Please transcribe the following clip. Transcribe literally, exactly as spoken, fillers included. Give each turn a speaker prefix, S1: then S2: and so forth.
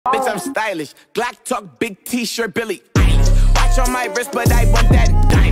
S1: Bitch, I'm stylish. Glock talk, big t-shirt, Billy Eilish. Watch on my wrist, but I want that diamond.